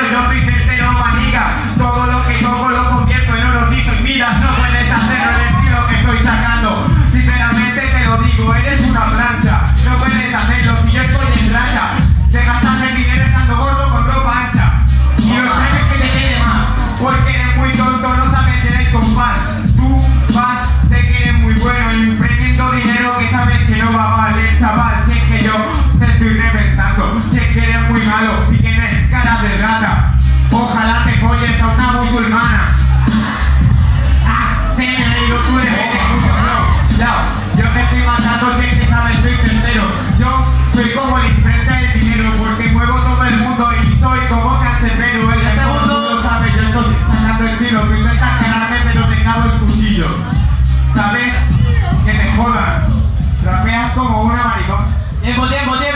yo soy certero, maniga. Todo lo que toco lo convierto en oro y soy miras. No puedes hacerlo el estilo que estoy sacando. Sinceramente te lo digo, eres una plancha. No puedes hacerlo si yo estoy en raya. Te gastas el dinero estando gordo con ropa ancha. Y lo sabes que te quede más, porque eres muy tonto, no sabes en el compás. Tú vas de que eres muy bueno imprimiendo dinero que sabes que no va a valer, chaval. Si es que yo te estoy reventando, si es que eres muy malo y tienes cara de rata. Ojalá te folles a una musulmana. Se me ha ido tú de gente mucho, bro. Yo te estoy matando, si es que sabes, soy tercero. Yo soy como el imprenta del dinero, porque muevo todo el mundo y soy como Cancerbero. El segundo lo sabe, yo estoy sacando el tiro. Tú intentas ganarme, pero te cago el cuchillo. ¿Sabes? Que te jodan. Rapeas como una maricón. Tiempo.